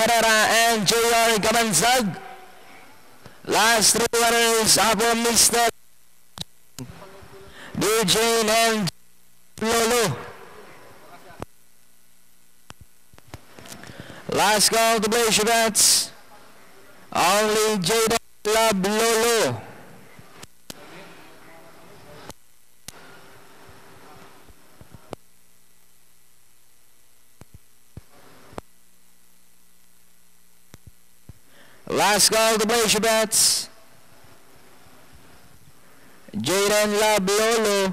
Carrera and J.R. Kabansag. Last 3 runners up on Mr. DJ and Lolo. Last call to place your bets. Only Jaden Love Lolo. Last call to place your bets. Jaden Love Lolo.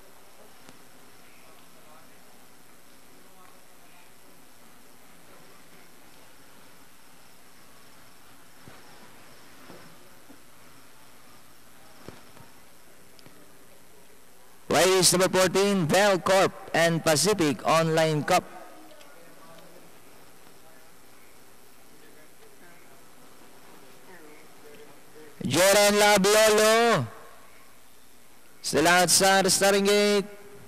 Race number 14, Velcorp and Pacific Online Cup. Jaden Love Lolo. Still outside the starting gate.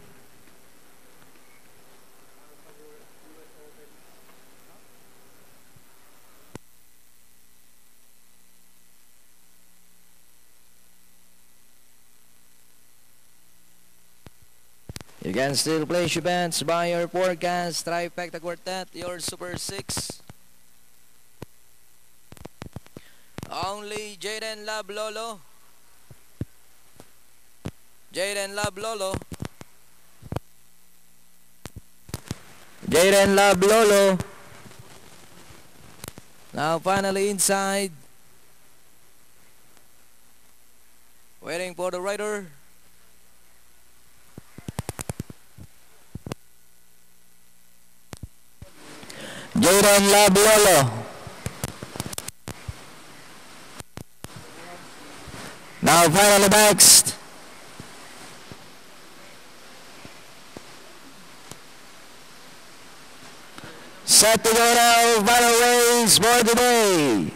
You can still place your bets by your forecast, Trifecta Quartet, your Super 6. Only Jaden Love Lolo. Jaden Love Lolo. Jaden Love Lolo. Now finally inside. Waiting for the rider. Jaden Love Lolo. Now finally next. Set to go now, final race for today.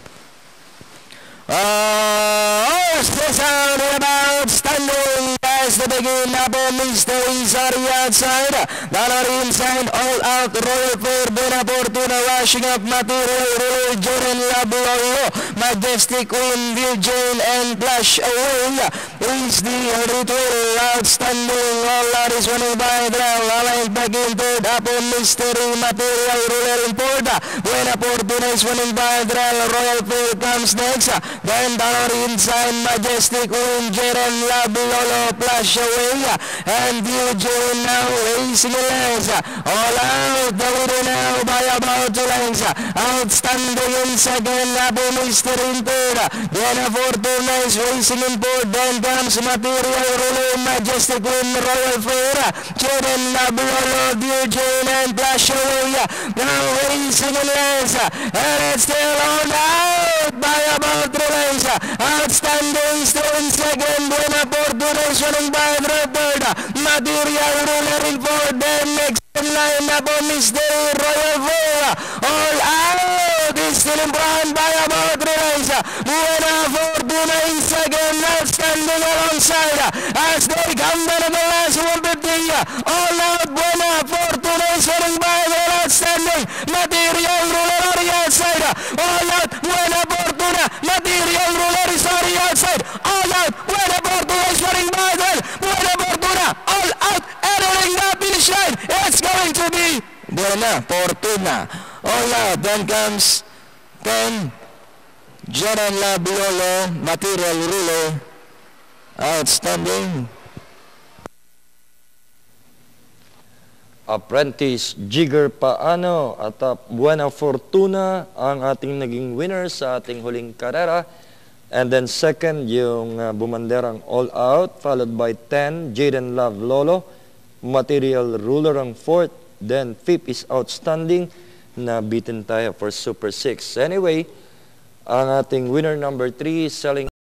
Still sounding about standing as the begin up on Mr. Izari outside. Dollar inside, all out, Royal Fair, Buena Fortuna, rushing up, Material Ruler, Jaden Love Lolo, Majestic Queen, Virgin, and Flash Away. Is the ritual outstanding, all out is running by the line, back in third, up on Mystery, Material Ruler in fourth. Buena Fortuna is running by the Royal Fair comes next. Then Dollar inside, Majestic Queen, Jaden Love Lolo, Flash Away, and Eugene now racing a lens. All out, the leader now by about 2 lengths. Outstanding in second, Abu Mister in third. Buena Fortuna is racing in fourth. Then comes Material Ruler, Majestic Queen, Royal Fair, Jaden Love Lolo, Eugene, and Flash Away. Now racing a lens, and it's still all out by about 3 lengths. Outstanding still in second, Buena Fortuna is running by the third. Material Ruler in fourth. Then next in line up on Mr. Royal Fair. All out is still in front by about 3 lengths. Buena Fortuna in second, outstanding alongside as they come down to the last 150. All out, Buena Fortuna is running by the outstanding. Material Ruler on the outside. All out, Buena Fortuna. Material Ruler is on the outside. All out, Buena Fortuna is running by them. Buena Fortuna, all out, entering the finish line. It's going to be Buena Fortuna. All out, then comes 10. Jaden Love Lolo, Material Ruler, outstanding. Apprentice Jigger Paano at Buena Fortuna ang ating naging winner sa ating huling karera. And then second, yung bumanderang All Out, followed by 10, Jaden Love Lolo, Material Ruler ang fourth. Then fifth is Outstanding, na beaten tayo for Super 6. Anyway, ang ating winner number 3 selling